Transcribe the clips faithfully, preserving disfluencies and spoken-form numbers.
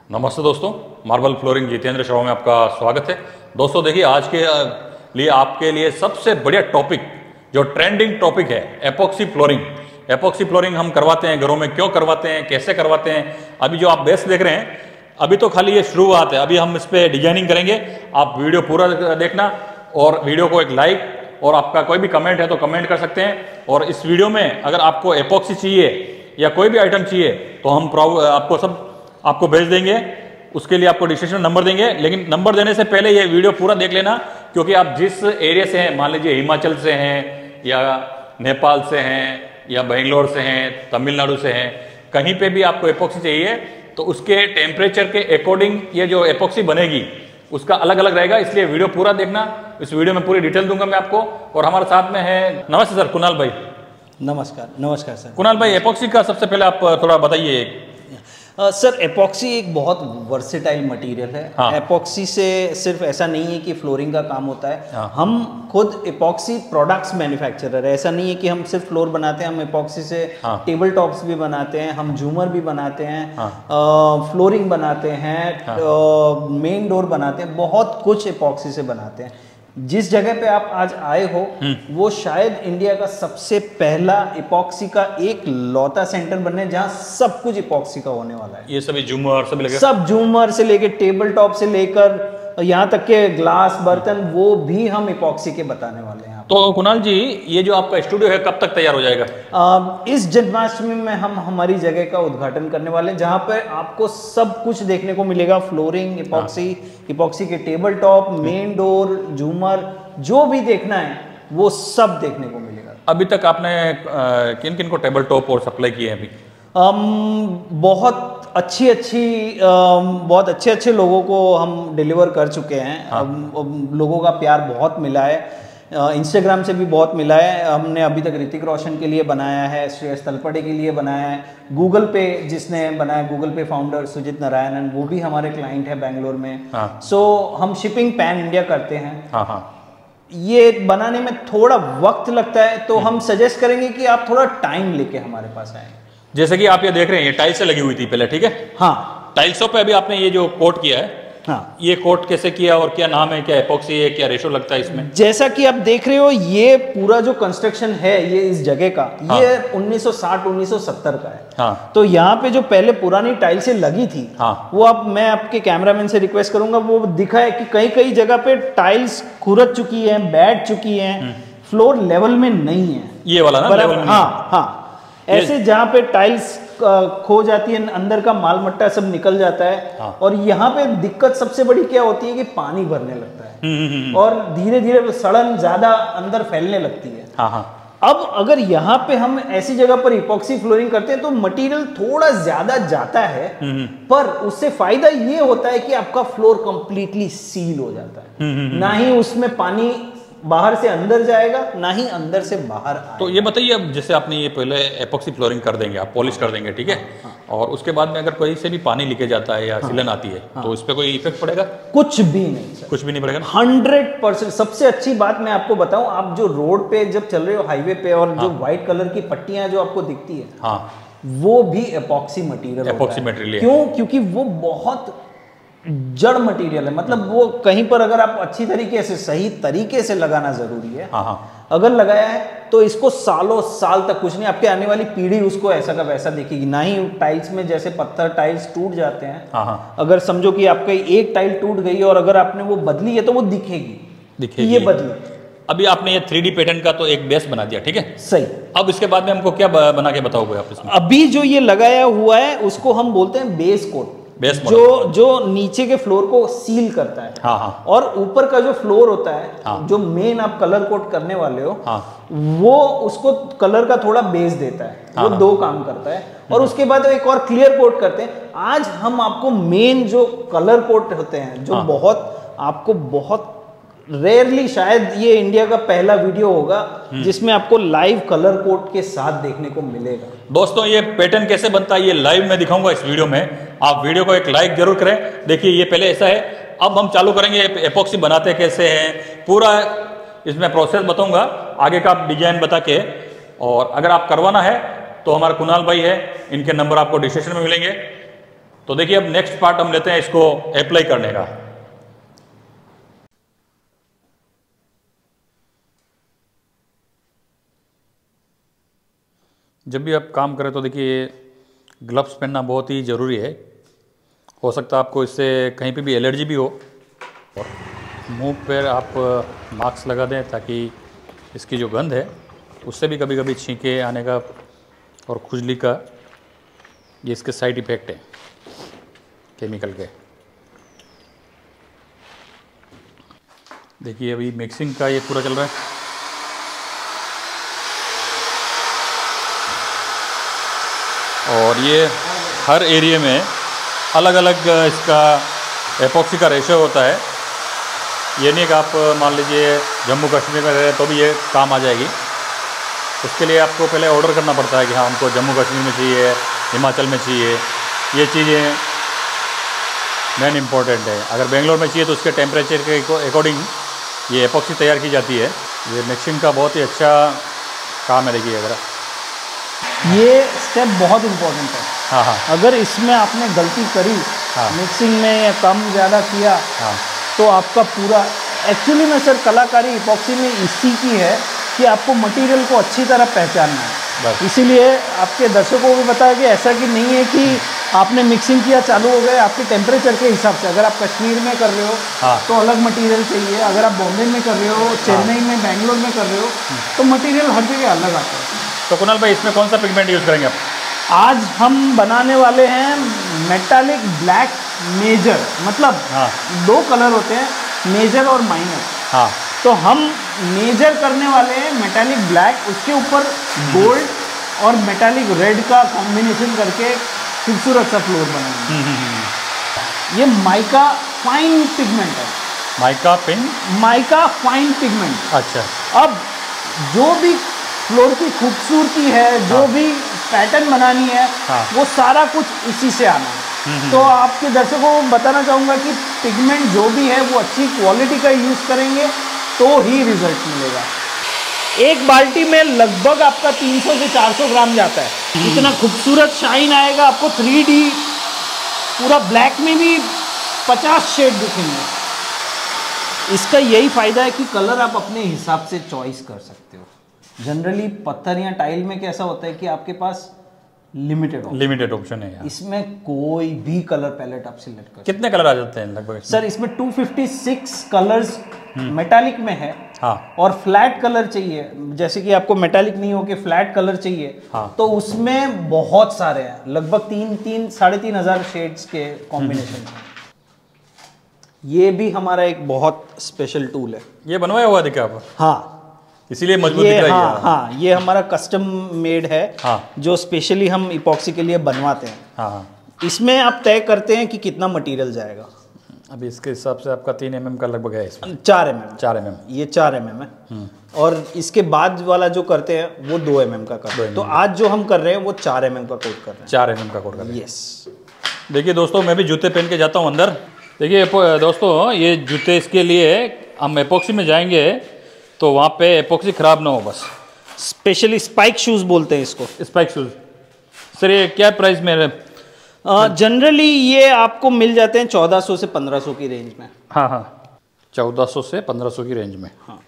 नमस्ते दोस्तों, marble flooring Jitendra Sharma में आपका स्वागत है। दोस्तों देखिए, आज के लिए आपके लिए सबसे बढ़िया टॉपिक जो ट्रेंडिंग टॉपिक है एपॉक्सी फ्लोरिंग। एपॉक्सी फ्लोरिंग हम करवाते हैं घरों में, क्यों करवाते हैं, कैसे करवाते हैं। अभी जो आप बेस देख रहे हैं, अभी तो खाली ये शुरुआत है, अभी हम इस पर डिजाइनिंग करेंगे। आप वीडियो पूरा देखना और वीडियो को एक लाइक और आपका कोई भी कमेंट है तो कमेंट कर सकते हैं। और इस वीडियो में अगर आपको एपॉक्सी चाहिए या कोई भी आइटम चाहिए तो हम आपको सब आपको भेज देंगे। उसके लिए आपको डिस्क्रिप्शन नंबर देंगे, लेकिन नंबर देने से पहले ये वीडियो पूरा देख लेना, क्योंकि आप जिस एरिया से हैं, मान लीजिए हिमाचल से हैं या नेपाल से हैं या बेंगलोर से हैं, तमिलनाडु से हैं, कहीं पे भी आपको एपॉक्सी चाहिए तो उसके टेम्परेचर के अकॉर्डिंग ये जो एपॉक्सी बनेगी उसका अलग अलग रहेगा। इसलिए वीडियो पूरा देखना, इस वीडियो में पूरी डिटेल दूंगा मैं आपको। और हमारे साथ में है, नमस्ते सर, कुणाल भाई। नमस्कार। नमस्कार सर। कुणाल भाई, एपॉक्सी का सबसे पहले आप थोड़ा बताइए। Uh, सर एपॉक्सी एक बहुत वर्सेटाइल मटेरियल है। हाँ। एपॉक्सी से सिर्फ ऐसा नहीं है कि फ्लोरिंग का काम होता है। हाँ। हम खुद एपॉक्सी प्रोडक्ट्स मैन्युफैक्चरर है। ऐसा नहीं है कि हम सिर्फ फ्लोर बनाते हैं, हम एपॉक्सी से हाँ। टेबल टॉप्स भी बनाते हैं, हम झूमर भी बनाते हैं, हाँ। आ, फ्लोरिंग बनाते हैं, हाँ। मेन डोर बनाते हैं, बहुत कुछ एपॉक्सी से बनाते हैं। जिस जगह पे आप आज आए हो वो शायद इंडिया का सबसे पहला इपॉक्सी का एक लौता सेंटर बनने जहां सब कुछ इपॉक्सी का होने वाला है। ये सभी झूमर सब लेकर सब झूमर से लेकर टेबल टॉप से लेकर यहाँ तक के ग्लास बर्तन वो भी हम इपॉक्सी के बताने वाले हैं। तो कुणाल जी, ये जो आपका स्टूडियो है कब तक तैयार हो जाएगा? आ, इस जन्माष्टमी में हम हमारी जगह का उद्घाटन करने वाले हैं, जहाँ पर आपको सब कुछ देखने को मिलेगा। फ्लोरिंग, इपॉक्सी, इपॉक्सी के टेबल टॉप, मेन डोर, झूमर, जो भी देखना है वो सब देखने को मिलेगा। अभी तक आपने किन किन को टेबल टॉप और सप्लाई किए हैं अभी? um, बहुत अच्छी अच्छी um, बहुत अच्छे अच्छे लोगों को हम डिलीवर कर चुके हैं। हाँ। um, लोगों का प्यार बहुत मिला है, इंस्टाग्राम uh, से भी बहुत मिला है। हमने अभी तक ऋतिक रोशन के लिए बनाया है, श्रेयस तलपड़े के लिए बनाया है, गूगल पे जिसने बनाया, गूगल पे फाउंडर सुजित नारायणन, वो भी हमारे क्लाइंट है बेंगलोर में। हाँ। सो so, हम शिपिंग पैन इंडिया करते हैं। हाँ हाँ। ये बनाने में थोड़ा वक्त लगता है, तो हम सजेस्ट करेंगे कि आप थोड़ा टाइम लेके हमारे पास आए। जैसे कि आप ये देख रहे हैं, ये टाइल्स से लगी हुई थी पहले, ठीक है? हाँ। टाइल्सों पे अभी आपने ये जो कोट किया है, हाँ। ये कोट कैसे किया और क्या नाम है, क्या एपॉक्सी है, क्या रेशो लगता है इसमें? जैसा कि आप देख रहे हो, ये पूरा जो कंस्ट्रक्शन है ये इस जगह का, हाँ। ये उन्नीस सौ साठ उन्नीस सौ सत्तर का है। हाँ। तो यहाँ पे जो पहले पुरानी टाइल्सें लगी थी, हाँ। वो अब मैं आपके कैमरामैन से रिक्वेस्ट करूंगा वो दिखाए कि कई कई जगह पे टाइल्स खुरद चुकी है, बैठ चुकी है, फ्लोर लेवल में नहीं है। ये वाला ना लेवल में? हाँ हाँ। ऐसे जहाँ पे टाइल्स खो जाती है, अंदर का माल मट्टा सब निकल जाता है। हाँ। और यहाँ पे दिक्कत सबसे बड़ी क्या होती है कि पानी भरने लगता है और धीरे धीरे सड़न ज्यादा अंदर फैलने लगती है। हाँ हाँ। अब अगर यहाँ पे हम ऐसी जगह पर इपॉक्सी फ्लोरिंग करते हैं तो मटेरियल थोड़ा ज्यादा जाता है, पर उससे फायदा ये होता है कि आपका फ्लोर कंप्लीटली सील हो जाता है। ना ही उसमें पानी बाहर से अंदर जाएगा, ना ही अंदर से बाहर आएगा। तो ये बताइए, अब जैसे आपने ये पहले एपॉक्सी फ्लोरिंग कर देंगे, आप पॉलिश कर देंगे, ठीक है? हाँ, हाँ। और उसके बाद में अगर कहीं से भी पानी लीकेज आता है या हाँ, सिलन आती है, हाँ, तो इस पे कोई इफेक्ट पड़ेगा? कुछ भी नहीं सर, कुछ भी नहीं पड़ेगा। Hundred percent. सबसे अच्छी बात मैं आपको बताऊं, आप जो रोड पे जब चल रहे हो हाईवे पे, और हाँ, जो व्हाइट कलर की पट्टियां जो आपको दिखती है, हाँ, वो भी एपॉक्सी मटेरियल एपॉक्सी मटेरियल। क्यों? क्योंकि वो बहुत जड़ मटेरियल है। मतलब वो कहीं पर अगर आप अच्छी तरीके से, सही तरीके से लगाना जरूरी है। हाँ हाँ। अगर लगाया है तो इसको सालों साल तक कुछ नहीं, आपके आने वाली पीढ़ी उसको ऐसा का वैसा देखेगी। ना ही टाइल्स में जैसे पत्थर टाइल्स टूट जाते हैं, हाँ हाँ, अगर समझो कि आपका एक टाइल टूट गई और अगर आपने वो बदली है तो वो दिखेगी, दिखेगी ये बदली। अभी आपने ये थ्री डी पैटर्न का तो एक बेस बना दिया, ठीक है? सही। अब इसके बाद में हमको क्या बना के बताओगे आप इसमें? अभी जो ये लगाया हुआ है उसको हम बोलते हैं बेस कोट, जो जो नीचे के फ्लोर को सील करता है। हाँ हाँ। और ऊपर का जो फ्लोर होता है, हाँ, जो मेन आप कलर कोट करने वाले हो, हाँ, वो उसको कलर का थोड़ा बेस देता है। हाँ, वो दो काम करता है। और उसके बाद एक और क्लियर कोट करते हैं। आज हम आपको मेन जो कलर कोट होते हैं, जो हाँ, बहुत आपको बहुत रेयरली, शायद ये इंडिया का पहला वीडियो होगा जिसमें आपको लाइव कलर कोड के साथ देखने को मिलेगा। दोस्तों, ये पैटर्न कैसे बनता है ये लाइव में दिखाऊंगा इस वीडियो में। आप वीडियो को एक लाइक जरूर करें। देखिए, ये पहले ऐसा है, अब हम चालू करेंगे एपॉक्सी बनाते कैसे हैं, पूरा इसमें प्रोसेस बताऊंगा, आगे का डिजाइन बता के। और अगर आप करवाना है तो हमारा कुणाल भाई है, इनके नंबर आपको डिस्क्रिप्शन में मिलेंगे। तो देखिए अब नेक्स्ट पार्ट हम लेते हैं इसको अप्लाई करने का। जब भी आप काम करें तो देखिए ग्लव्स पहनना बहुत ही ज़रूरी है। हो सकता है आपको इससे कहीं पे भी एलर्जी भी हो, और मुंह पर आप मास्क लगा दें ताकि इसकी जो गंध है उससे भी कभी कभी छींके आने का और खुजली का, ये इसके साइड इफ़ेक्ट है केमिकल के। देखिए अभी मिक्सिंग का ये पूरा चल रहा है। और ये हर एरिया में अलग अलग इसका एपॉक्सी का रेशो होता है। ये नहीं कि आप मान लीजिए जम्मू कश्मीर में रहे तो भी ये काम आ जाएगी। उसके लिए आपको पहले ऑर्डर करना पड़ता है कि हाँ हमको जम्मू कश्मीर में चाहिए, हिमाचल में चाहिए। ये चीज़ें मेन इम्पॉर्टेंट है। अगर बेंगलोर में चाहिए तो उसके टेम्परेचर के अकॉर्डिंग ये एपॉक्सी तैयार की जाती है। ये मिक्सिंग का बहुत ही अच्छा काम है। देखिए अगर ये स्टेप बहुत इम्पोर्टेंट है। हाँ हाँ अगर इसमें आपने गलती करी, हाँ मिक्सिंग में या कम ज़्यादा किया, हाँ तो आपका पूरा एक्चुअली में सर कलाकारी इपॉक्सी में इसी की है कि आपको मटेरियल को अच्छी तरह पहचानना है। बस इसीलिए आपके दर्शकों को भी बताया कि ऐसा कि नहीं है कि आपने मिक्सिंग किया चालू हो गए। आपके टेम्परेचर के हिसाब से, अगर आप कश्मीर में कर रहे हो हाँ तो अलग मटेरियल चाहिए, अगर आप बॉम्बे में कर रहे हो, चेन्नई में, बेंगलोर में कर रहे हो तो मटेरियल हर जगह अलग आता है। तो कुणाल भाई इसमें कौन सा पिगमेंट यूज़ करेंगे आप? आज हम बनाने वाले हैं मेटालिक ब्लैक मेजर, मतलब हाँ दो कलर होते हैं, मेजर और माइनर। हाँ तो हम मेजर करने वाले हैं मेटालिक ब्लैक, उसके ऊपर गोल्ड और मेटालिक रेड का कॉम्बिनेशन करके खूबसूरत सा फ्लोर बनाएंगे। ये माइका फाइन पिगमेंट है। Mica pin mica fine pigment. अच्छा। अब जो भी फ्लोर की खूबसूरती है, जो हाँ। भी पैटर्न बनानी है, हाँ। वो सारा कुछ इसी से आना है। तो आपके दर्शकों को बताना चाहूँगा कि पिगमेंट जो भी है वो अच्छी क्वालिटी का यूज़ करेंगे तो ही रिजल्ट मिलेगा। एक बाल्टी में लगभग आपका तीन सौ से चार सौ ग्राम जाता है। इतना खूबसूरत शाइन आएगा आपको। थ्री डी पूरा ब्लैक में भी पचास शेड दिखेंगे। इसका यही फ़ायदा है कि कलर आप अपने हिसाब से चॉइस कर सकते हो। जनरली पत्थर या टाइल में कैसा होता है कि आपके पास लिमिटेड ऑप्शन लिमिटेड ऑप्शन है यार। इसमें कोई भी कलर पैलेट आप सिलेक्ट कर। कितने कलर आ जाते हैं लगभग? सर इसमें दो सौ छप्पन कलर्स मेटालिक में है। हाँ। और फ्लैट कलर चाहिए, जैसे कि आपको मेटालिक नहीं हो के फ्लैट कलर चाहिए, हाँ। तो उसमें बहुत सारे हैं, लगभग तीन तीन साढ़े तीन हजार शेड्स के कॉम्बिनेशन। ये भी हमारा एक बहुत स्पेशल टूल है। ये बनवाया हुआ देखा आप? हाँ, इसीलिए मजबूत ये दिख रहा है। हाँ हाँ ये हमारा कस्टम मेड है। हाँ। जो स्पेशली हम इपॉक्सी के लिए बनवाते हैं। हाँ हाँ। इसमें आप तय करते हैं कि कितना मटेरियल जाएगा। अभी इसके हिसाब से आपका तीन एम एम का लगभग है इसमें। चार एम एम चार एम एम ये चार एम एम है। और इसके बाद वाला जो करते हैं वो दो एम एम का करते हैं। तो आज जो हम कर रहे हैं वो चार एम एम का कोट कर रहे हैं। चार एम एम का कोट कर रहे हैं। यस। देखिए दोस्तों, मैं भी जूते पहन के जाता हूँ अंदर। देखिए दोस्तों, ये जूते इसके लिए हम एपॉक्सी में जाएंगे तो वहाँ पे एपॉक्सी खराब ना हो बस। स्पेशली स्पाइक शूज बोलते हैं इसको। Spike shoes. सर ये क्या प्राइस में? जनरली ये आपको मिल जाते हैं चौदह सौ से पंद्रह सौ की रेंज में। हाँ हाँ, चौदह सौ से पंद्रह सौ की रेंज में। हाँ।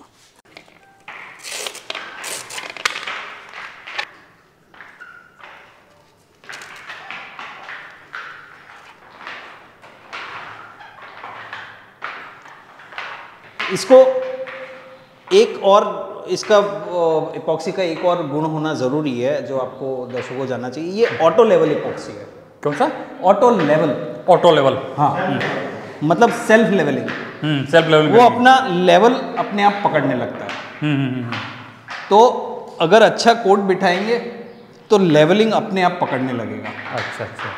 इसको एक और इसका इपॉक्सी का एक और गुण होना ज़रूरी है जो आपको दर्शकों को जानना चाहिए। ये ऑटो लेवल इपॉक्सी है। कौन सा? Auto level. Auto level. हाँ, मतलब सेल्फ लेवलिंग। हम्म सेल्फ लेवलिंग। वो अपना लेवल अपने आप पकड़ने लगता है। हम्म हम्म। तो अगर अच्छा कोट बिठाएंगे तो लेवलिंग अपने आप पकड़ने लगेगा। अच्छा अच्छा।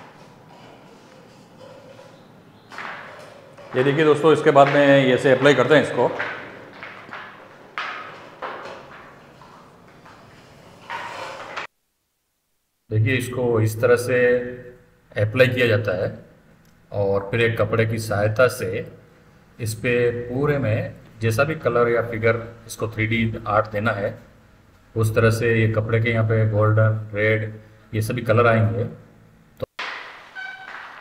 ये देखिए दोस्तों, इसके बाद में ये से अप्लाई करते हैं इसको। देखिए इसको इस तरह से अप्लाई किया जाता है और फिर एक कपड़े की सहायता से इस पे पूरे में जैसा भी कलर या फिगर इसको थ्री डी आर्ट देना है उस तरह से ये कपड़े के यहाँ पे गोल्डन, रेड, ये सभी कलर आएंगे। तो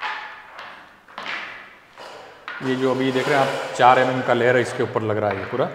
ये जो अभी देख रहे हैं आप चार एम एम का लेयर है इसके ऊपर लग रहा है ये पूरा,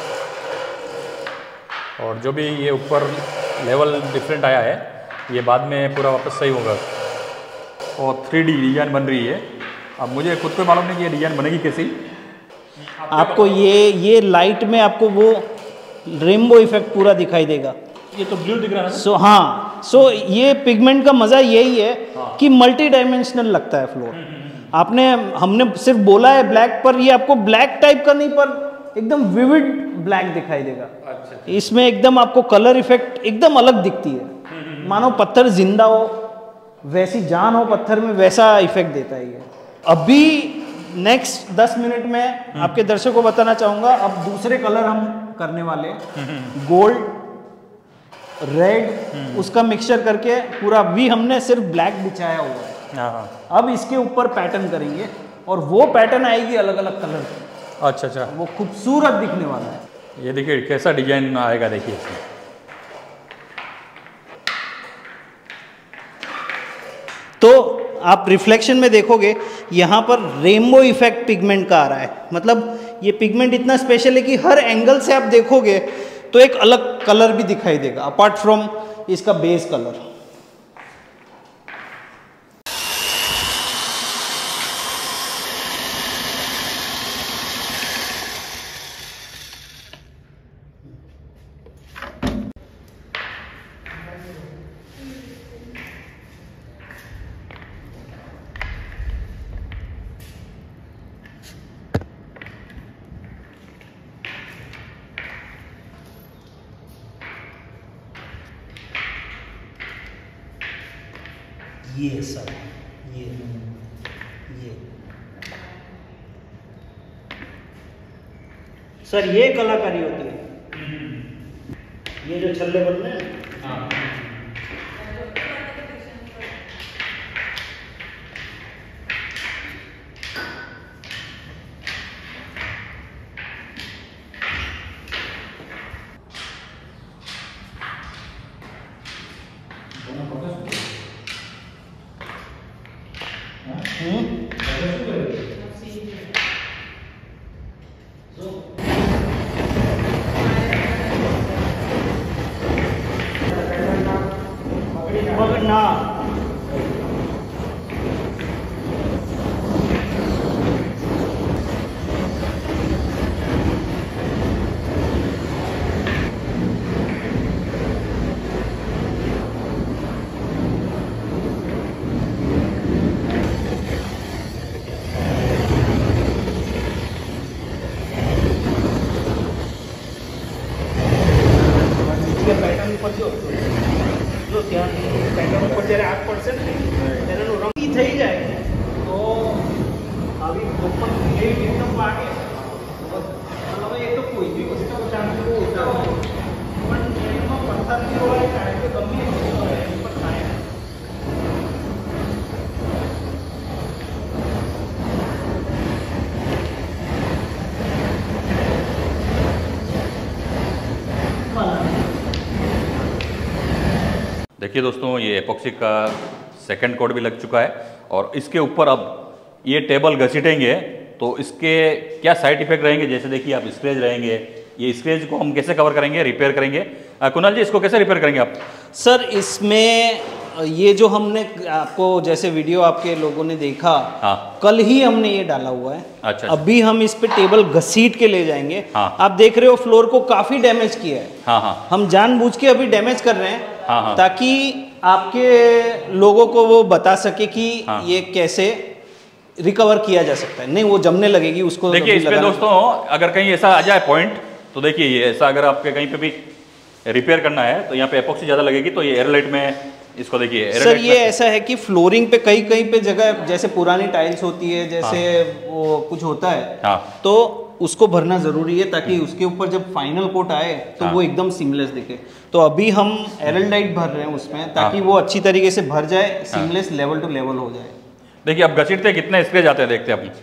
और जो भी ये ऊपर लेवल डिफरेंट आया है ये बाद में पूरा वापस सही होगा। और थ्री डी डिजाइन बन रही है। अब मुझे खुद को मालूम नहीं कि ये डिजाइन बनेगी कैसी। आपको ये ये लाइट में आपको वो रेनबो इफेक्ट पूरा दिखाई देगा। ये तो ब्लू दिख रहा है। सो so, हाँ सो so, ये पिगमेंट का मज़ा यही है हाँ। कि मल्टी डायमेंशनल लगता है फ्लोर। आपने हमने सिर्फ बोला है ब्लैक, पर ये आपको ब्लैक टाइप का नहीं पर एकदम विविड ब्लैक दिखाई देगा। अच्छा। इसमें एकदम आपको कलर इफेक्ट एकदम अलग दिखती है, मानो पत्थर जिंदा हो, वैसी जान हो पत्थर में, वैसा इफेक्ट देता है ये। अभी नेक्स्ट दस मिनट में आपके दर्शकों को बताना चाहूँगा, अब दूसरे कलर हम करने वाले हैं, गोल्ड रेड, उसका मिक्सचर करके पूरा। अभी हमने सिर्फ ब्लैक बिछाया हुआ है, अब इसके ऊपर पैटर्न करेंगे और वो पैटर्न आएगी अलग अलग कलर की। अच्छा अच्छा, वो खूबसूरत दिखने वाला है। ये देखिए कैसा डिजाइन आएगा, देखिए इसमें। तो आप रिफ्लेक्शन में देखोगे यहाँ पर रेनबो इफेक्ट पिगमेंट का आ रहा है। मतलब ये पिगमेंट इतना स्पेशल है कि हर एंगल से आप देखोगे तो एक अलग कलर भी दिखाई देगा अपार्ट फ्रॉम इसका बेस कलर। ये सर ये ये सर ये कलाकारी होती है, ये जो छल्ले बनने हैं। हाँ। पकड़ना पैटर्न पर जो जो ત્યાં પેટર્ન ઉપર જ્યારે આગ પડશે ને ત્યારે એનો રંગ થઈ જાય તો આવી ઉપર ગ્રેડ એકદમ લાગે। હવે એ તો કોઈ બી વસ્તુ ચાંદી બહુ ઓછા હોય પણ એમાં પથ્થરની હોય કારણ કે ગમે વસ્તુ હોય એની પર થાય। देखिए दोस्तों, ये एपॉक्सी का सेकंड कोट भी लग चुका है और इसके ऊपर अब ये टेबल घसीटेंगे तो इसके क्या साइड इफेक्ट रहेंगे। जैसे देखिए आप स्क्रैच रहेंगे, ये स्क्रैच को हम कैसे कवर करेंगे, रिपेयर करेंगे। कुणाल जी, इसको कैसे रिपेयर करेंगे आप? सर इसमें ये जो हमने आपको जैसे वीडियो आपके लोगों ने देखा, हाँ। कल ही हमने ये डाला हुआ है। अच्छा, अभी हम इस पे टेबल घसीट के ले जाएंगे। हाँ। आप देख रहे हो फ्लोर को काफी डैमेज किया है। हाँ हाँ। हम जानबूझ के अभी डैमेज कर रहे हैं। हाँ हाँ। ताकि आपके लोगों को वो बता सके कि हाँ। ये कैसे रिकवर किया जा सकता है। नहीं वो जमने लगेगी उसको। देखिए इस पे दोस्तों अगर कहीं ऐसा आ जाए पॉइंट तो देखिए ये ऐसा अगर आपके कहीं पे भी रिपेयर करना है तो यहाँ पे एपॉक्सी ज्यादा लगेगी तो ये एयरलाइट में इसको देखिए। सर ये ऐसा है कि फ्लोरिंग पे कई कई पे जगह जैसे पुरानी टाइल्स होती है, जैसे हाँ। वो कुछ होता है हाँ। तो उसको भरना जरूरी है ताकि उसके ऊपर जब फाइनल कोट आए तो हाँ। वो एकदम सीमलेस दिखे। तो अभी हम एरलडाइट भर रहे हैं उसमें ताकि हाँ। वो अच्छी तरीके से भर जाए, सीमलेस लेवल टू लेवल हो जाए। देखिए अब घसीटते कितने स्क्रैच आते हैं, देखते हैं अपनी।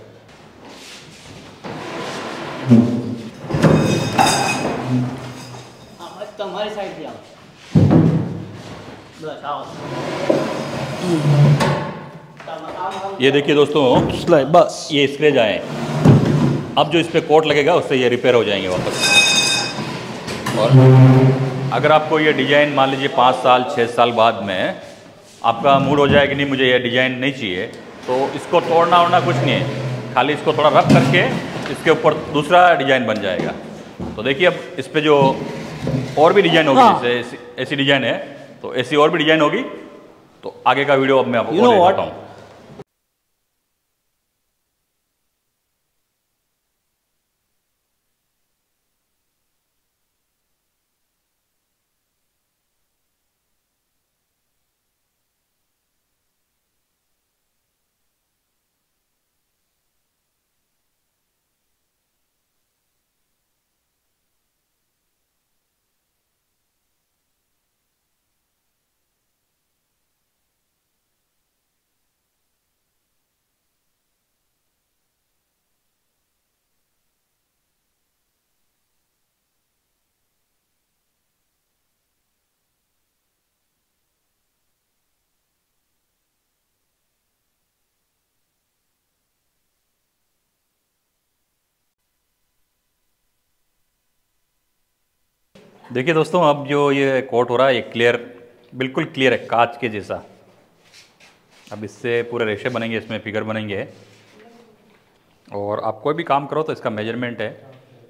तुम्हारी साइड से आओ। ये देखिए दोस्तों, बस ये स्क्रैच आए। अब जो इस पर कोट लगेगा उससे ये रिपेयर हो जाएंगे वापस। और अगर आपको ये डिज़ाइन मान लीजिए पाँच साल छः साल बाद में आपका मूड हो जाए कि नहीं मुझे ये डिज़ाइन नहीं चाहिए, तो इसको तोड़ना ओड़ना कुछ नहीं है, खाली इसको थोड़ा रफ करके इसके ऊपर दूसरा डिज़ाइन बन जाएगा। तो देखिए अब इस पर जो और भी डिज़ाइन होगी, हाँ। जैसे ऐसी डिज़ाइन है तो ऐसी और भी डिज़ाइन होगी। तो आगे का वीडियो अब मैं आपको दिखाता हूँ। देखिए दोस्तों, अब जो ये कोट हो रहा है ये क्लियर, बिल्कुल क्लियर है, कांच के जैसा। अब इससे पूरे रेशे बनेंगे, इसमें फिगर बनेंगे। और आप कोई भी काम करो तो इसका मेजरमेंट है,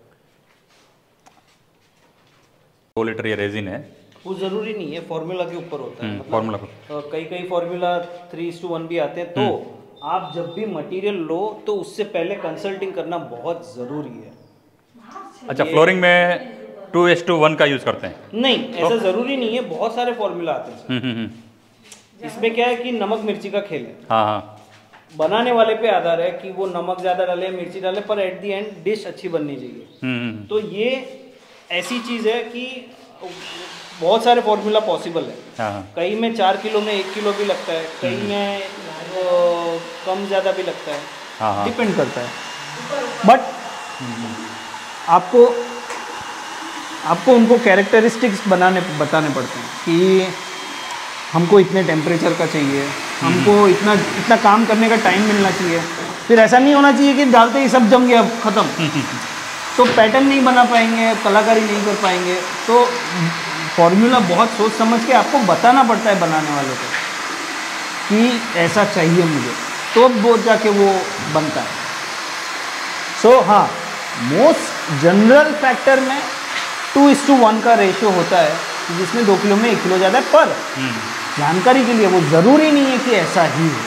दो लीटर ये रेजिन है। वो ज़रूरी नहीं है, फॉर्मूला के ऊपर होता है। मतलब फॉर्मूला कई कई formula three is to one भी आते हैं। तो आप जब भी मटेरियल लो तो उससे पहले कंसल्टिंग करना बहुत ज़रूरी है। अच्छा, फ्लोरिंग में टू एस टू वन का यूज़ करते हैं? नहीं, ऐसा ज़रूरी नहीं है, बहुत सारे फॉर्मूला आते हैं। हम्म हम्म। इसमें क्या है कि नमक मिर्ची का खेल है। हाँ हाँ, बनाने वाले पे आधार है कि वो नमक ज़्यादा डाले मिर्ची डाले, पर एट दी एंड डिश अच्छी बननी चाहिए। हम्म। तो ये ऐसी चीज़ है कि बहुत सारे फॉर्मूला पॉसिबल है। हाँ हाँ। कई में चार किलो में एक किलो भी लगता है, कई में वो, कम ज़्यादा भी लगता है। हाँ हाँ। डिपेंड करता है। बट आपको आपको उनको कैरेक्टरिस्टिक्स बनाने बताने पड़ते हैं कि हमको इतने टेम्परेचर का चाहिए, हमको इतना इतना काम करने का टाइम मिलना चाहिए। फिर ऐसा नहीं होना चाहिए कि डालते ही सब जम गया ख़त्म, तो पैटर्न नहीं बना पाएंगे, कलाकारी नहीं कर पाएंगे। तो फॉर्मूला बहुत सोच समझ के आपको बताना पड़ता है बनाने वालों को कि ऐसा चाहिए मुझे, तो वो जाके वो बनता है। सो so, हाँ, मोस्ट जनरल फैक्टर में टू इज टू वन का रेशियो होता है, जिसमें दो किलो में एक किलो ज़्यादा है। पर जानकारी के लिए वो ज़रूरी नहीं है कि ऐसा ही हो।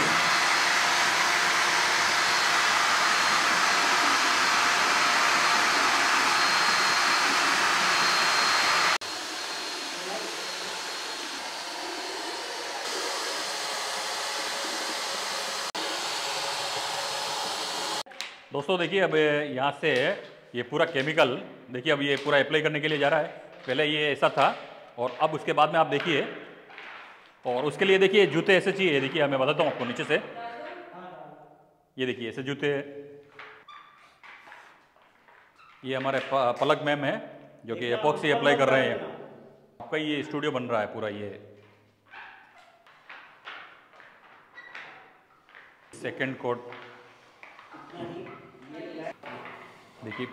दोस्तों देखिए, अब यहाँ से ये पूरा केमिकल देखिए, अब ये पूरा अप्लाई करने के लिए जा रहा है। पहले ये ऐसा था और अब उसके बाद में आप देखिए, और उसके लिए देखिए जूते ऐसे चाहिए। देखिए मैं बताता हूँ आपको नीचे से, ये देखिए ऐसे जूते। ये हमारे पलक मैम है जो कि एपॉक्सी अप्लाई कर रहे हैं। आपका ये स्टूडियो बन रहा है पूरा। ये सेकंड कोट देखिए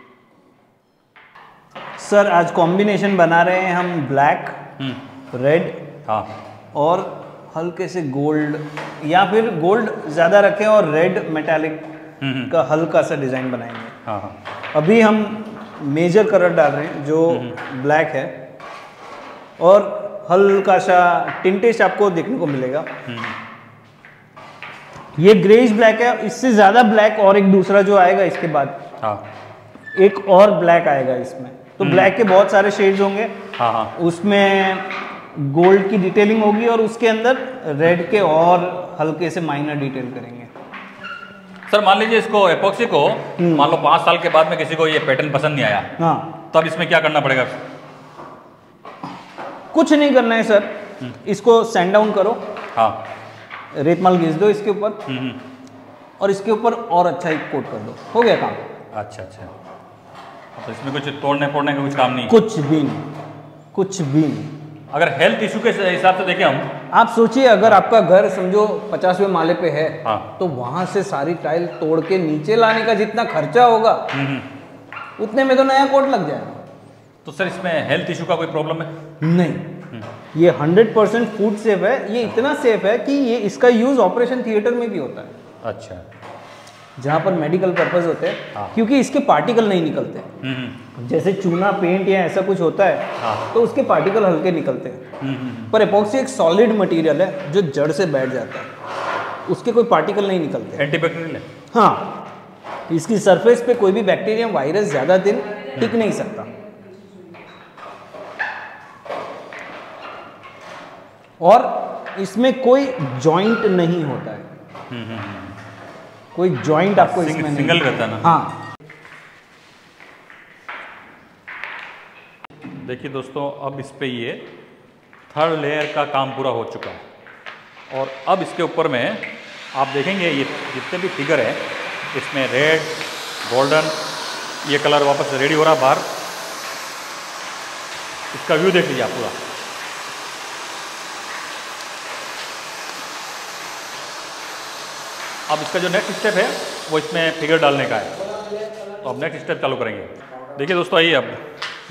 सर, आज कॉम्बिनेशन बना रहे हैं हम ब्लैक, रेड, हाँ, और हल्के से गोल्ड, या फिर गोल्ड ज़्यादा रखें और रेड मेटालिक का हल्का सा डिज़ाइन बनाएंगे। हाँ हाँ। अभी हम मेजर कलर डाल रहे हैं जो ब्लैक है, और हल्का सा टिंटिश आपको देखने को मिलेगा। ये ग्रेइश ब्लैक है, इससे ज़्यादा ब्लैक और एक दूसरा जो आएगा इसके बाद, हाँ, एक और ब्लैक आएगा इसमें। तो ब्लैक के बहुत सारे शेड्स होंगे। हाँ हाँ। उसमें गोल्ड की डिटेलिंग होगी और उसके अंदर रेड के और हल्के से माइनर डिटेल करेंगे। सर मान लीजिए इसको एपॉक्सी को मान लो पाँच साल के बाद में किसी को ये पैटर्न पसंद नहीं आया, हाँ, तब इसमें क्या करना पड़ेगा? कुछ नहीं करना है सर, इसको सैंड डाउन करो। हाँ, रेतमाल घिस दो इसके ऊपर, और इसके ऊपर और अच्छा एक कोट कर दो, हो गया काम। अच्छा अच्छा। तो इसमें कुछ तोड़ने फोड़ने का कुछ काम नहीं? कुछ भी नहीं, कुछ भी नहीं। अगर हेल्थ इशू के हिसाब से देखें हम आप सोचिए अगर आपका घर समझो पचासवें माले पे है, हाँ। तो वहां से सारी टाइल तोड़ के नीचे लाने का जितना खर्चा होगा उतने में तो नया कोट लग जाएगा। तो सर इसमें हेल्थ इशू का कोई प्रॉब्लम है? नहीं, ये हंड्रेड परसेंट फूड सेफ है। ये इतना सेफ है कि ये इसका यूज ऑपरेशन थिएटर में भी होता है। अच्छा। जहाँ पर मेडिकल पर्पज होते हैं, हाँ। क्योंकि इसके पार्टिकल नहीं निकलते। जैसे चूना, पेंट या ऐसा कुछ होता है, हाँ। तो उसके पार्टिकल हल्के निकलते हैं। पर एपॉक्सी एक सॉलिड मटेरियल है जो जड़ से बैठ जाता है, उसके कोई पार्टिकल नहीं निकलते। एंटीबैक्टीरियल है? हाँ, इसकी सरफेस पे कोई भी बैक्टीरिया, वायरस ज़्यादा दिन टिक नहीं सकता। और इसमें कोई जॉइंट नहीं होता है, कोई जॉइंट आपको सिंग, इसमें सिंगल नहीं रहता है ना? हाँ। देखिए दोस्तों, अब इस पे ये थर्ड लेयर का काम पूरा हो चुका है और अब इसके ऊपर में आप देखेंगे ये जितने भी फिगर है इसमें रेड, गोल्डन, ये कलर वापस रेडी हो रहा है बाहर। इसका व्यू देख लीजिए आप पूरा। अब इसका जो नेक्स्ट स्टेप है वो इसमें फिगर डालने का है, तो अब नेक्स्ट स्टेप चालू करेंगे। देखिए दोस्तों, आइए अब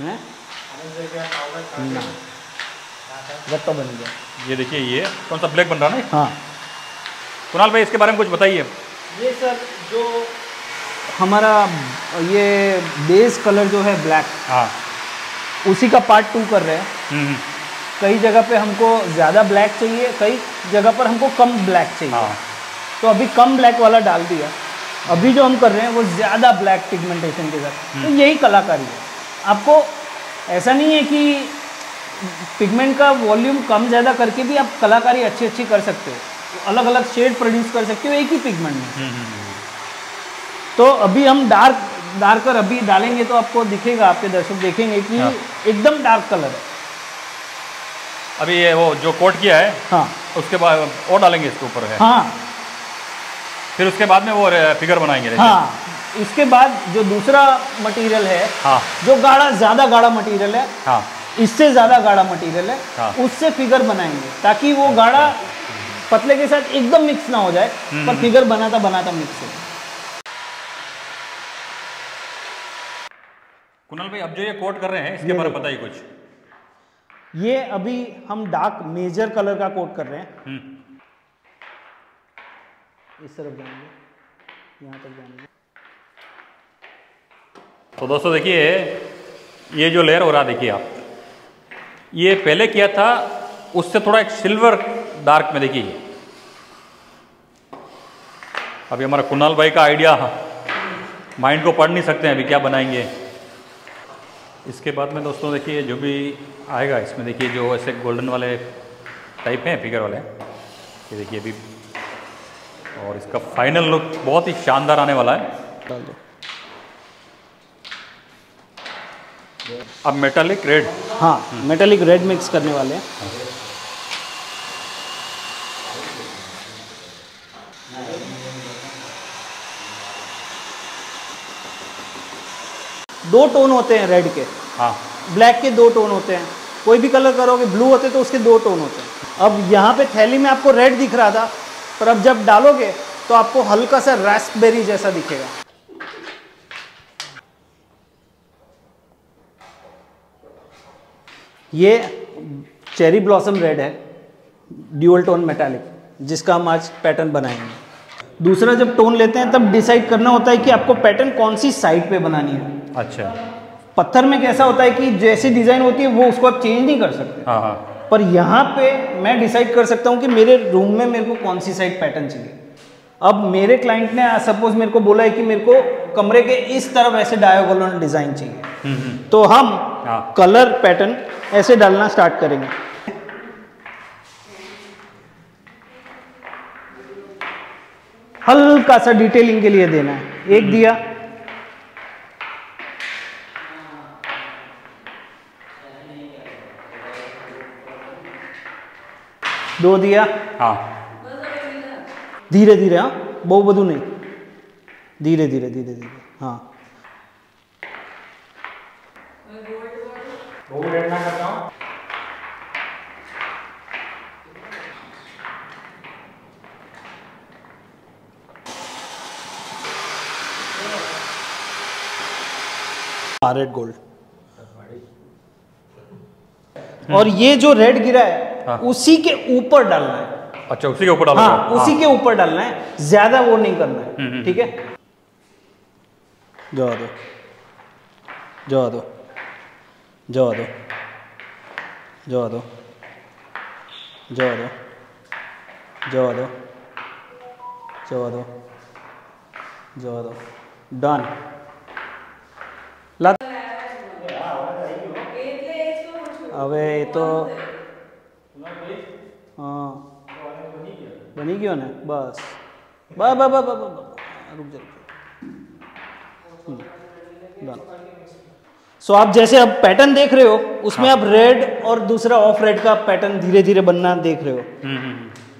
गत्ता बन गया। ये देखिए, ये कौन सा ब्लैक बन रहा है ना? हाँ कुणाल भाई, इसके बारे में कुछ बताइए। ये सर जो हमारा ये बेस कलर जो है ब्लैक, हाँ, उसी का पार्ट टू कर रहे हैं। हम्म, कई जगह पे हमको ज़्यादा ब्लैक चाहिए, कई जगह पर हमको कम ब्लैक चाहिए। हाँ। तो अभी कम ब्लैक वाला डाल दिया। अभी जो हम कर रहे हैं वो ज़्यादा ब्लैक पिगमेंटेशन के साथ। तो यही कलाकारी है। आपको ऐसा नहीं है कि पिगमेंट का वॉल्यूम कम ज़्यादा करके भी आप कलाकारी अच्छी अच्छी कर सकते हो, अलग अलग शेड प्रोड्यूस कर सकते हो एक ही पिगमेंट में। तो अभी हम डार्क डार्कर अभी डालेंगे तो आपको दिखेगा, आपके दर्शक देखेंगे कि हाँ। एकदम डार्क कलर है। अभी ये वो जो कोट किया है, हाँ, उसके बाद और डालेंगे इसके ऊपर है। हाँ, फिर उसके बाद में वो फिगर बनाएंगे। हाँ। इसके बाद जो दूसरा मटेरियल है, हाँ, जो गाढ़ा, ज़्यादा गाढ़ा मटेरियल है, हाँ, इससे ज़्यादा गाढ़ा मटेरियल है, हाँ। उससे फिगर बनाएंगे ताकि वो गाढ़ा पतले के साथ एकदम मिक्स ना हो जाए, पर फिगर बनाता बनाता मिक्स हो। कुणाल भाई, अब जो ये कोट कर रहे हैं इसके बारे में बताइए कुछ। ये अभी हम डार्क मेजर कलर का कोट कर रहे हैं। इस तरफ जाएंगे, यहाँ तक जाएंगे। तो दोस्तों देखिए, ये जो लेयर हो रहा है, देखिए आप, ये पहले किया था उससे थोड़ा एक सिल्वर डार्क में। देखिए अभी हमारा कुणाल भाई का आइडिया माइंड को पढ़ नहीं सकते हैं, अभी क्या बनाएंगे। इसके बाद में दोस्तों देखिए जो भी आएगा इसमें, देखिए जो ऐसे गोल्डन वाले टाइप हैं फिगर वाले, ये देखिए अभी, और इसका फाइनल लुक बहुत ही शानदार आने वाला है। अब मेटालिक रेड, हाँ, मेटालिक रेड मिक्स करने वाले हैं। दो टोन होते हैं रेड के, हाँ, ब्लैक के दो टोन होते हैं। कोई भी कलर करोगे, ब्लू होते तो उसके दो टोन होते हैं। अब यहाँ पे थैली में आपको रेड दिख रहा था, पर अब जब डालोगे तो आपको हल्का सा रास्पबेरी जैसा दिखेगा। ये चेरी ब्लॉसम रेड है, ड्यूअल टोन मेटालिक, जिसका हम आज पैटर्न बनाएंगे। दूसरा जब टोन लेते हैं तब डिसाइड करना होता है कि आपको पैटर्न कौन सी साइड पे बनानी है। अच्छा। पत्थर में कैसा होता है कि जैसी डिज़ाइन होती है वो उसको आप चेंज नहीं कर सकते। हाँ, हाँ। पर यहाँ पे मैं डिसाइड कर सकता हूँ कि मेरे रूम में मेरे को कौन सी साइड पैटर्न चाहिए। अब मेरे क्लाइंट ने सपोज मेरे को बोला है कि मेरे को कमरे के इस तरफ ऐसे डायगोनल डिज़ाइन चाहिए, तो हम हाँ। कलर पैटर्न ऐसे डालना स्टार्ट करेंगे। हल्का सा डिटेलिंग के लिए देना है। एक दिया, दो दिया, हाँ, धीरे धीरे, हाँ, बहु बधू नहीं, धीरे धीरे धीरे धीरे, हाँ। रेड गोल्ड, और ये जो रेड गिरा है हाँ। उसी के ऊपर डालना है। अच्छा, उसी के ऊपर डालना हाँ, है उसी हाँ। के ऊपर डालना है, ज्यादा वो नहीं करना है, ठीक है। जावा दो जावा दो जावा दो जावा दो जावा दो जावा दो जावा दो जावा दो डन। ला હવે એ તો હા બની ગયો ને, બસ બસ બસ બસ रुक जा। डन। सो आप जैसे अब पैटर्न देख रहे हो उसमें हाँ। आप रेड और दूसरा ऑफ रेड का पैटर्न धीरे धीरे बनना देख रहे हो।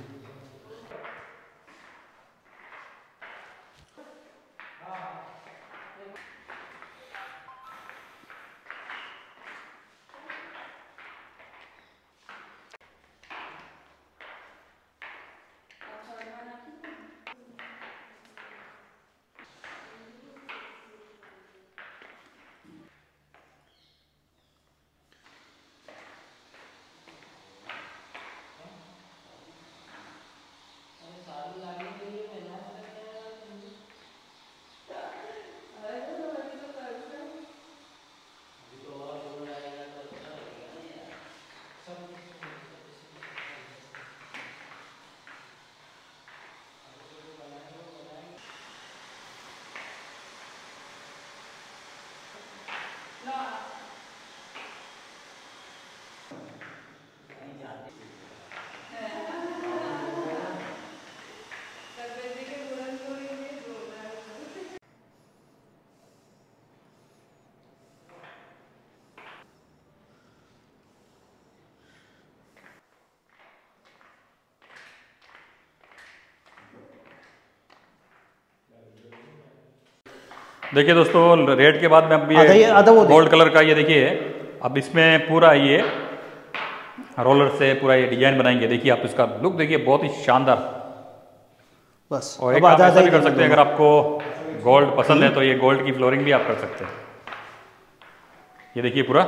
देखिए दोस्तों, रेड के बाद में अब ये गोल्ड कलर का ये देखिए, अब इसमें पूरा ये रोलर से पूरा ये डिजाइन बनाएंगे। देखिए आप इसका लुक देखिए, बहुत ही शानदार। बस और एक आप ऐसा भी कर सकते हैं, अगर आपको गोल्ड पसंद है तो ये गोल्ड की फ्लोरिंग भी आप कर सकते हैं। ये देखिए पूरा,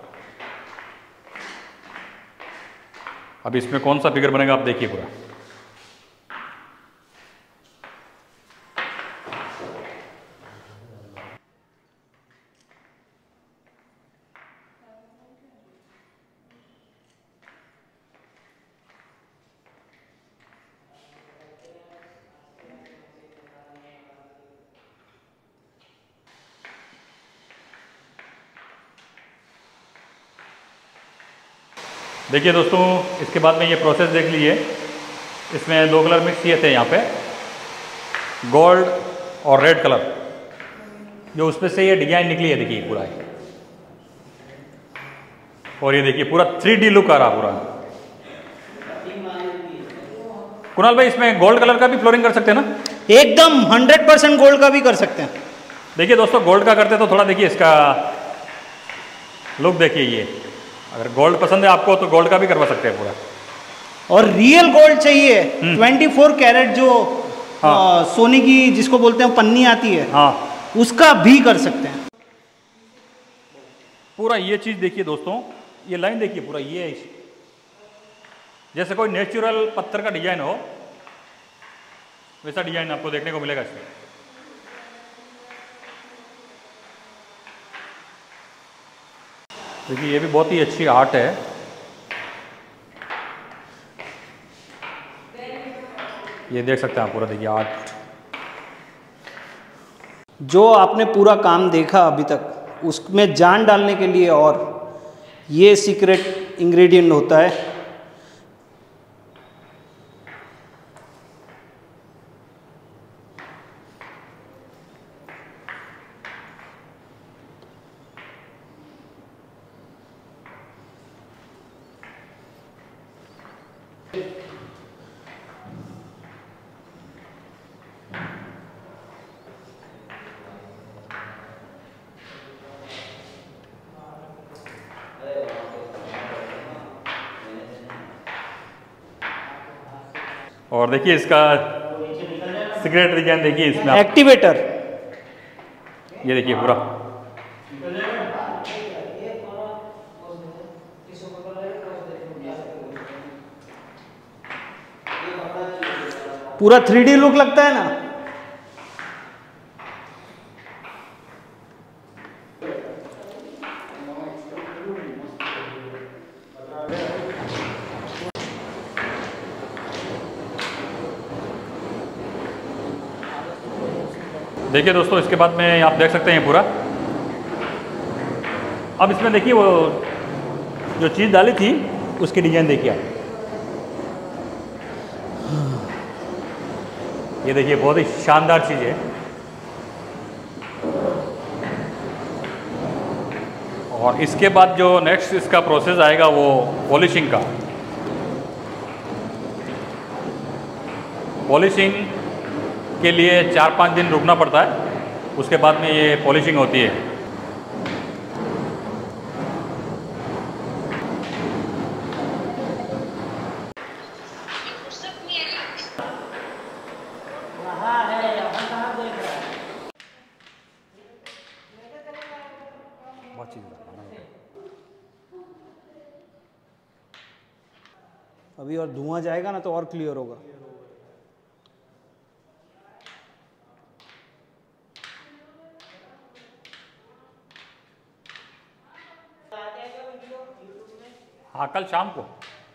अब इसमें कौन सा फिगर बनेगा आप देखिए पूरा। देखिए दोस्तों, इसके बाद में ये प्रोसेस देख लीजिए, इसमें दो कलर मिक्स किए थे यहाँ पे, गोल्ड और रेड कलर, जो उसमें से ये डिजाइन निकली है देखिए पूरा। और ये देखिए पूरा थ्री डी लुक आ रहा पूरा। कुणाल भाई, इसमें गोल्ड कलर का भी फ्लोरिंग कर सकते हैं ना? एकदम हंड्रेड परसेंट गोल्ड का भी कर सकते हैं। देखिए दोस्तों, गोल्ड का करते तो थोड़ा देखिए इसका लुक देखिए, ये अगर गोल्ड पसंद है आपको तो गोल्ड का भी करवा सकते हैं पूरा। और रियल गोल्ड चाहिए चौबीस कैरेट, जो हाँ। आ, सोने की जिसको बोलते हैं पन्नी आती है, हाँ। उसका भी कर सकते हैं पूरा। ये चीज देखिए दोस्तों, ये लाइन देखिए पूरा, ये जैसे कोई नेचुरल पत्थर का डिजाइन हो वैसा डिजाइन आपको देखने को मिलेगा इसमें। देखिए ये भी बहुत ही अच्छी आर्ट है। ये देख सकते हैं आप पूरा, देखिए आर्ट। जो आपने पूरा काम देखा अभी तक, उसमें जान डालने के लिए और ये सीक्रेट इंग्रेडिएंट होता है। और देखिए इसका सीक्रेट डिजाइन देखिए इसमें, एक्टिवेटर। ये देखिए पूरा पूरा थ्री डी लुक लगता है ना। देखिए दोस्तों, इसके बाद में आप देख सकते हैं पूरा। अब इसमें देखिए वो जो चीज़ डाली थी उसकी डिजाइन देखिए आप। ये देखिए बहुत ही शानदार चीज़ है। और इसके बाद जो नेक्स्ट इसका प्रोसेस आएगा वो पॉलिशिंग का। पॉलिशिंग के लिए चार पाँच दिन रुकना पड़ता है, उसके बाद में ये पॉलिशिंग होती है। अभी और धुआं जाएगा ना तो और क्लियर होगा। हाँ, कल शाम को।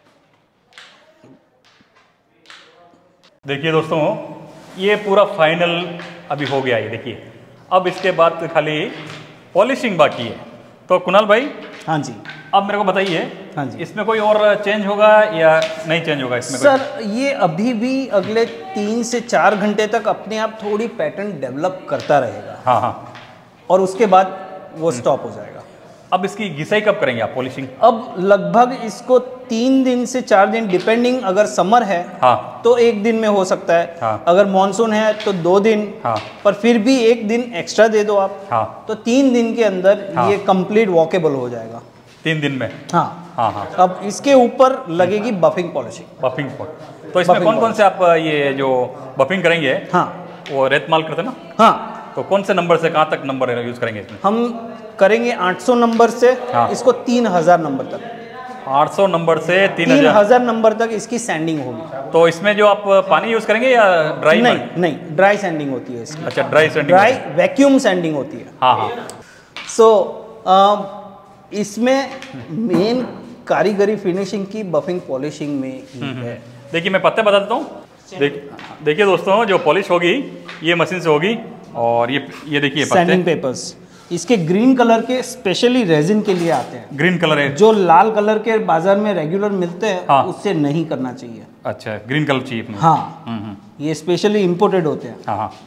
देखिए दोस्तों, ये पूरा फाइनल अभी हो गया है। देखिए अब इसके बाद खाली पॉलिशिंग बाकी है। तो कुणाल भाई, हाँ जी, अब मेरे को बताइए, हाँ जी, इसमें कोई और चेंज होगा या नहीं चेंज होगा इसमें? सर कोई? ये अभी भी अगले तीन से चार घंटे तक अपने आप थोड़ी पैटर्न डेवलप करता रहेगा। हाँ हाँ। और उसके बाद वो स्टॉप हो जाएगा। अब इसकी घिसाई कब करेंगे आप, पॉलिशिंग? अब लगभग इसको तीन दिन से चार दिन, डिपेंडिंग, अगर समर है हाँ तो एक दिन में हो सकता है। हाँ। अगर मानसून है तो दो दिन। हाँ। पर फिर भी एक दिन एक्स्ट्रा दे दो आप। हाँ। तो तीन दिन के अंदर हाँ। ये कंप्लीट वॉकेबल हो जाएगा। तीन दिन में? हाँ हाँ हाँ। अब इसके ऊपर लगेगी बफिंग पॉलिशिंग। Buffing pot. तो इसमें कौन कौन से आप ये जो बफिंग करेंगे, हाँ, वो रेत माल करते ना? हाँ। तो कौन से नंबर से कहाँ तक नंबर यूज करेंगे इसमें? हम करेंगे आठ सौ नंबर से हाँ। इसको तीन हज़ार नंबर तक। आठ सौ नंबर से तीन तीन हजार हजार नंबर तक इसकी सैंडिंग होगी। तो इसमें जो आप पानी यूज करेंगे या ड्राई? नहीं नहीं, ड्राई सैंडिंग होती है इसकी। अच्छा, dry sanding. Dry vacuum sanding होती है। हाँ हाँ। सो so, इसमें मेन कारीगरी फिनिशिंग की बफिंग पॉलिशिंग में ही है। देखिए मैं पत्ते बता देता हूँ। देख देखिए दोस्तों, जो पॉलिश होगी ये मशीन से होगी। और ये ये देखिए सैंडिंग पेपर्स इसके ग्रीन कलर के स्पेशली रेजिन के लिए आते हैं। ग्रीन कलर है जो लाल कलर के बाजार में रेगुलर मिलते हैं, हाँ। उससे नहीं करना चाहिए। अच्छा, ग्रीन कलर चाहिए अपने। हाँ, हम्म हम्म। ये स्पेशली इंपोर्टेड होते हैं। हाँ हाँ।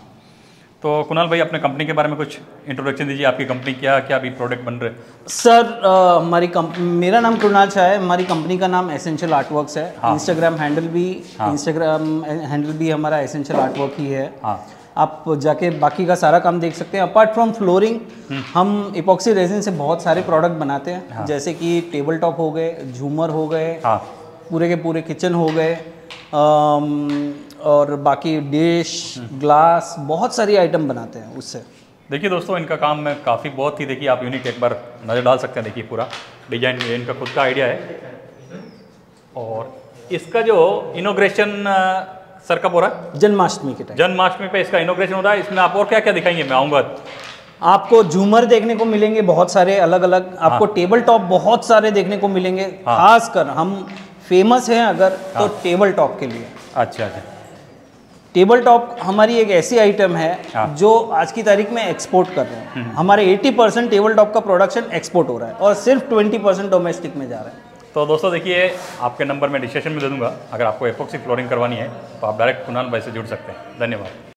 तो कुणाल भाई, अपने कंपनी के बारे में कुछ इंट्रोडक्शन दीजिए। आपकी कंपनी क्या क्या अभी प्रोडक्ट बन रहे हैं? सर uh, हमारी कंपनी, मेरा नाम कृणाल शाह है। हमारी कंपनी का नाम एसेंशियल आर्टवर्क्स है। हाँ। इंस्टाग्राम हैंडल भी हाँ। इंस्टाग्राम हैंडल भी हमारा एसेंशियल आर्टवर्क ही है। हाँ। आप जाके बाकी का सारा काम देख सकते हैं। अपार्ट फ्रॉम फ्लोरिंग, हम इपॉक्सी रेजिन से बहुत सारे प्रोडक्ट बनाते हैं। हाँ। जैसे कि टेबल टॉप हो गए, झूमर हो गए, हाँ। पूरे के पूरे किचन हो गए, और बाकी डिश, ग्लास, बहुत सारी आइटम बनाते हैं उससे। देखिए दोस्तों, इनका काम में काफ़ी बहुत ही, देखिए आप यूनिक, एक बार नज़र डाल सकते हैं। देखिए पूरा डिजाइन इनका खुद का आइडिया है। और इसका जो इनोग्रेशन सर कब हो रहा है? जन्माष्टमी के टाइम। जन्माष्टमी पे इसका इनोग्रेशन हो रहा है। इसमें आप और क्या क्या दिखाएंगे? मैं आऊँगा। आपको झूमर देखने को मिलेंगे बहुत सारे अलग अलग। आपको हाँ। टेबल टॉप बहुत सारे देखने को मिलेंगे। हाँ। खासकर हम फेमस हैं अगर, हाँ। तो टेबल टॉप के लिए। अच्छा अच्छा। टेबल टॉप हमारी एक ऐसी आइटम है हाँ। जो आज की तारीख में एक्सपोर्ट कर रहे हैं। हमारे अस्सी परसेंट टेबल टॉप का प्रोडक्शन एक्सपोर्ट हो रहा है और सिर्फ बीस परसेंट डोमेस्टिक में जा रहा है। तो दोस्तों देखिए, आपके नंबर मैं डिस्क्रिप्शन में दे दूंगा। अगर आपको एपॉक्सी फ्लोरिंग करवानी है तो आप डायरेक्ट कुणाल भाई से जुड़ सकते हैं। धन्यवाद।